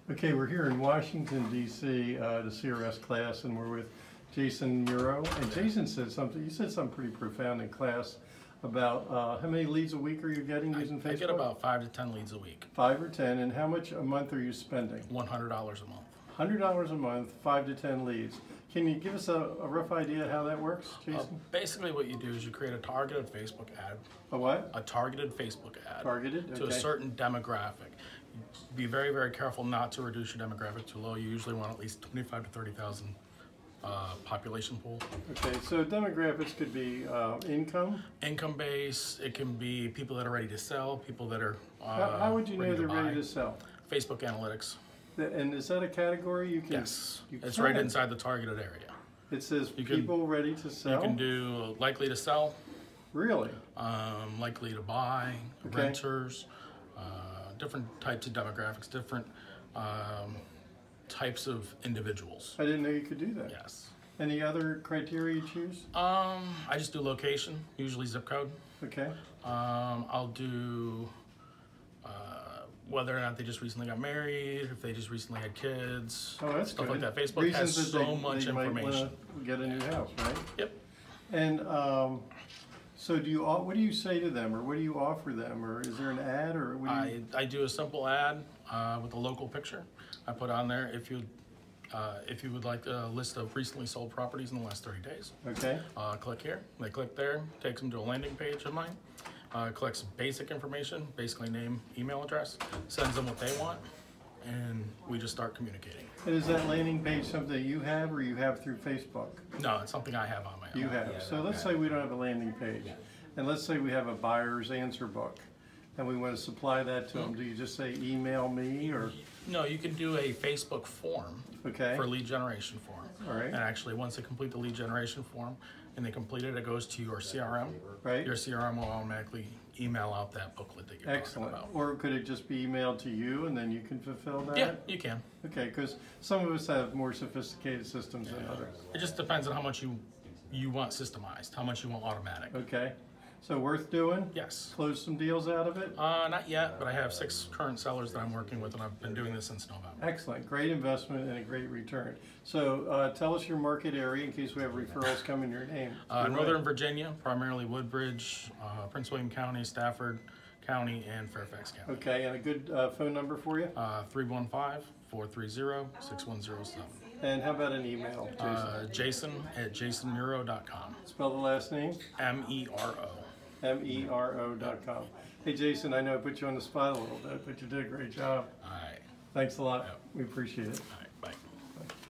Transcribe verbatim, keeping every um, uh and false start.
Okay, we're here in Washington, D C, uh, the C R S class, and we're with Jason Mero. And Jason said something, you said something pretty profound in class about uh, how many leads a week are you getting using Facebook? I get about five to ten leads a week. Five or ten, and how much a month are you spending? one hundred dollars a month. one hundred dollars a month, five to ten leads. Can you give us a, a rough idea how that works, Jason? Uh, basically what you do is you create a targeted Facebook ad. A what? A targeted Facebook ad. Targeted? To okay. a certain demographic. Be very, very careful not to reduce your demographic too low. You usually want at least twenty-five to thirty thousand uh, population pool. Okay, so demographics could be uh, income? Income base, it can be people that are ready to sell, people that are uh, how, how would you know they're buy. ready to sell? Facebook analytics. And is that a category you can? Yes, you it's can. right inside the targeted area. It says you people can, ready to sell? You can do likely to sell. Really? Um, likely to buy, okay. renters, uh, different types of demographics, different um, types of individuals. I didn't know you could do that. Yes. Any other criteria you choose? Um, I just do location, usually zip code. Okay. Um, I'll do uh, whether or not they just recently got married, if they just recently had kids, oh, that's stuff good. like that. Facebook Reasons has that so they, much they information. Might get a new house, right? Yep. And um, so, do you? What do you say to them, or what do you offer them, or is there an ad, or what do you... I I do a simple ad uh, with a local picture. I put on there if you uh, if you would like a list of recently sold properties in the last thirty days. Okay. Uh, click here. They click there. Takes them to a landing page of mine. Uh, collects basic information, basically name, email address, sends them what they want, and we just start communicating. And is that landing page something you have, or you have through Facebook? No, it's something I have on my own. You have. Yeah, so let's okay. say we don't have a landing page, and let's say we have a buyer's answer book, and we want to supply that to them. Do you just say email me, or? No, you can do a Facebook form Okay. for lead generation form. All right. And actually, once they complete the lead generation form and they complete it, it goes to your C R M. Right. Your C R M will automatically email out that booklet that you're Excellent. talking about. Or could it just be emailed to you, and then you can fulfill that? Yeah, you can. Okay, because some of us have more sophisticated systems than others. It just depends on how much you you want systemized, how much you want automatic. Okay. So worth doing? Yes. Close some deals out of it? Uh, not yet, but I have six current sellers that I'm working with, and I've been doing this since November. Excellent. Great investment and a great return. So uh, tell us your market area in case we have referrals come in your name. Uh, Your Northern way. Virginia, primarily Woodbridge, uh, Prince William County, Stafford County, and Fairfax County. Okay, and a good uh, phone number for you? Uh, three one five, four three zero, six one zero seven. And how about an email, Jason? Uh, Jason at jason mero dot com. Spell the last name? M E R O. M E R O dot com. Hey, Jason, I know I put you on the spot a little bit, but you did a great job. All right. Thanks a lot. Yep. We appreciate it. All right.